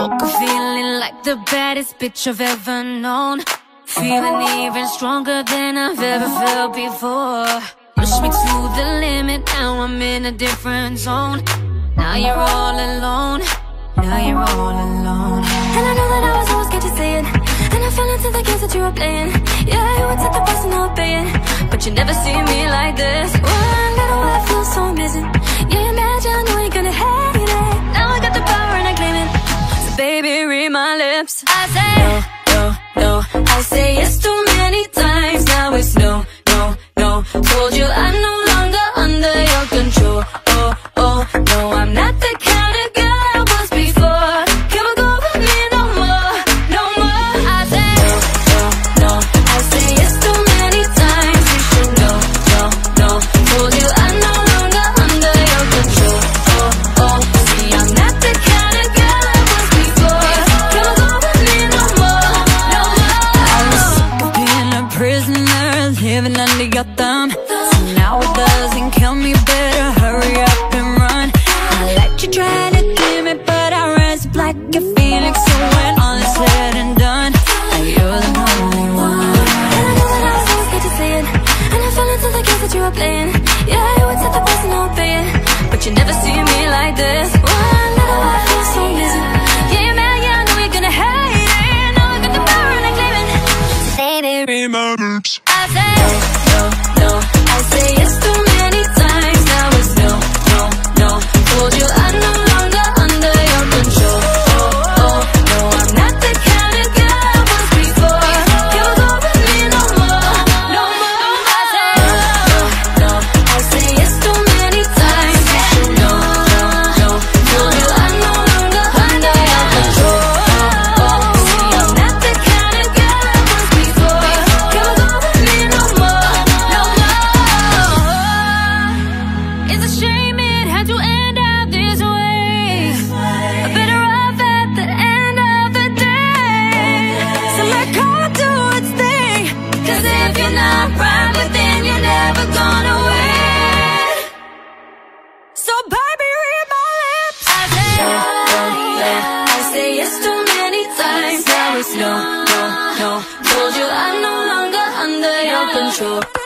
Woke up feeling like the baddest bitch I've ever known. Feeling even stronger than I've ever felt before. Push me to the limit, now I'm in a different zone. Now you're all alone, now you're all alone. And I know that I was always scared to say it, and I fell into the games that you were playing. Yeah, you would take the bus and I'll pay it, but you never see me like this. One little while I feel so amazing. Yeah, imagine, I know you're gonna hate it. Now I got the power and I claim it. So baby, read my lips. I say no, no, no. I say yes too many times. Now it's no, no, no. Told you I'm no longer under your control. Oh, oh, no, I'm not the kind of girl I was before. Can't go with me no more, no more. I say no, no, no. I say yes too many times. You should know, no, no. Told you I'm no longer under your control. Oh, oh. See, I'm not the kind of girl I was before. Can't go with me no more, no more. I was sick of being a prisoner, living under your thumb. So now it doesn't kill me, better hurry up and run. I let you try to give me, but I rise up like a phoenix. So when all is said and done, you're the only one. And I know that I was always scared to say it, and I fell into the games that you were playing. Yeah, you would take the bus and I'll pay it, but you never see me like this. One little while I feel so amazing. Yeah, man, yeah, I know you're gonna hate it. Now I got the power and I claim it. So baby, In my boobs. I say no, no, no. I say yes too many times. Now it's no, no, no. Told you I'm no longer under your control. Oh, oh, no, I'm not the kind of girl I was before. Can't go with me no more, no more. I say no, no, no. I say yes too many times. You should know, no, no. Told you I'm no longer under your control. Oh, oh. See, I'm not the kind of girl I was before. Can't go with me no more, no more. It's a shame it had to end up this way. I'm better off at the end of the day. So let karma do its thing, 'cause if you're not private, then you're never gonna win. So baby, read my lips. I say no, no, no. I say yes too many times. Now it's no, no, no. Told you I'm no longer under your control.